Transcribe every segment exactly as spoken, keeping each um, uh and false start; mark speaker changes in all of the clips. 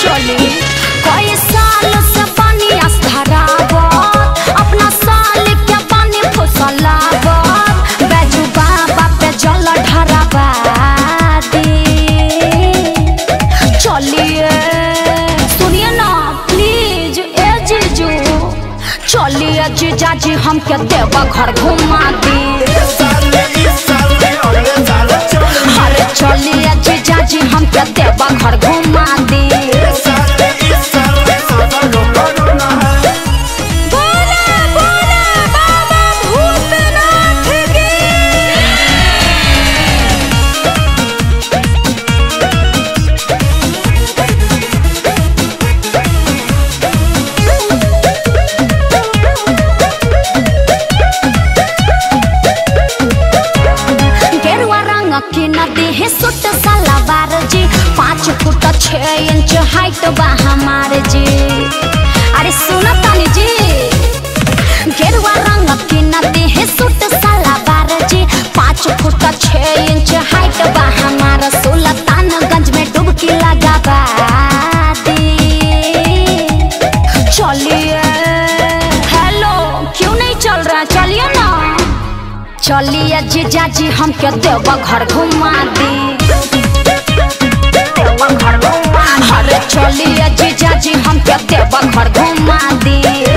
Speaker 1: चली कई साल से पानी धरावत अपना साल के पानी फुसलावत बैजू बाबा पे जल ढरावा दी। चलिए सुनिए ना प्लीज ए जीजू, चलिए जीजा जी हमके देवा घर घुमा दी। अरे चलिए जीजा जी हमके देवा घर घुमा दी। की नदी है सुट सलावार जी, पाँच फुट छह इंच हाइट बा हमारे जी। अरे सुनो तानी जी, गेरुआ रंग की नदी है सुट सलावार जी, पाँच फुट छह इंच हाइट बा हमारा। सुल्तानगंज में डुबकी लगावा दी। चलिए हेलो क्यों नहीं चल रहा, चलिए ना। चलिए जीजा जी हमके देवा घर घुमा दी। अरे चलिए जीजा जी हमके देवा घर घुमा दी।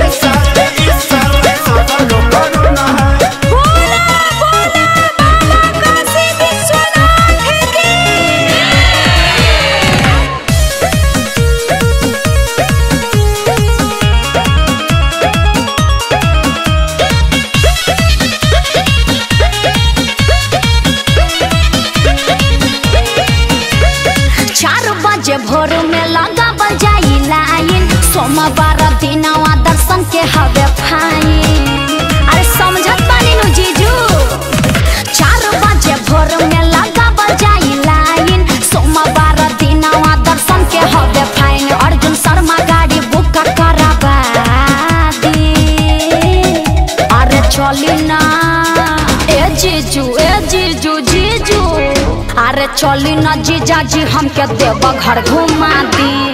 Speaker 1: जे भोर में लगा बजाई लाइन, सोमवार दिनवा दर्शन के हवे फाइन। अरे समझत बानी नु जीजू, चार बजे भोर में लगा बजाई लाइन, सोमवार दिनवा दर्शन के हवे फाइन। अर्जुन शर्मा गाड़ी बुक करावा दी। अरे चली ना ए जीजू ए जीजू जीजू, अरे चली न जीजा जी हमके देवा घर घुमा दी।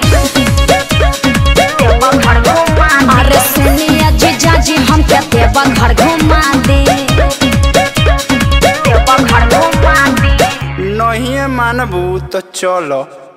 Speaker 1: अरे सुनिए जीजा जी हमके देवा घर घुमा दी।
Speaker 2: नहीं मानबू तो चलो।